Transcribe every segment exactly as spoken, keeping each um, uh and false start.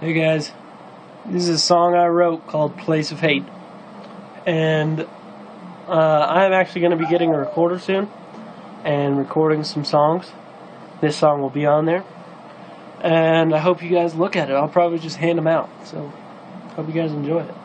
Hey guys, this is a song I wrote called Place of Hate, and uh, I'm actually going to be getting a recorder soon and recording some songs. This song will be on there, and I hope you guys look at it. I'll probably just hand them out, so hope you guys enjoy it.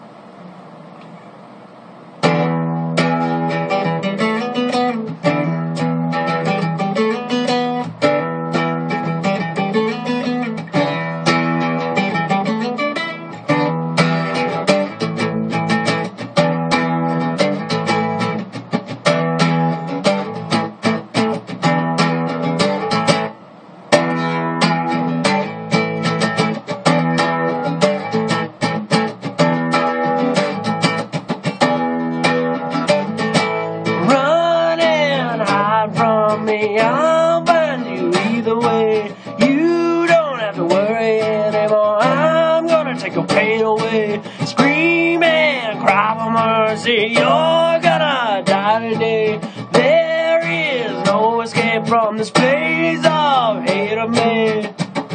I'll find you either way. You don't have to worry anymore. I'm gonna take your pain away. Scream and cry for mercy. You're gonna die today. There is no escape from this place of hate of me.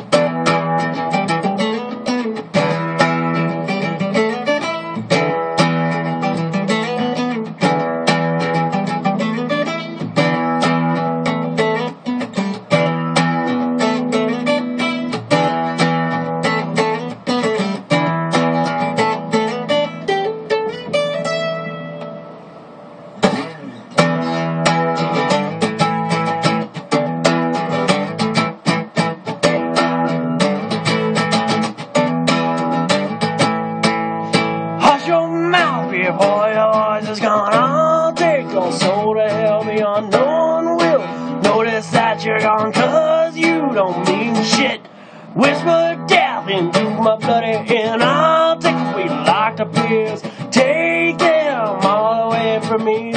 Before your voice is gone, I'll take your soul to hell beyond. No one will notice that you're gone, cause you don't mean shit. Whisper death into my bloody ear, and I'll take away locked up ears. Take them all away from me.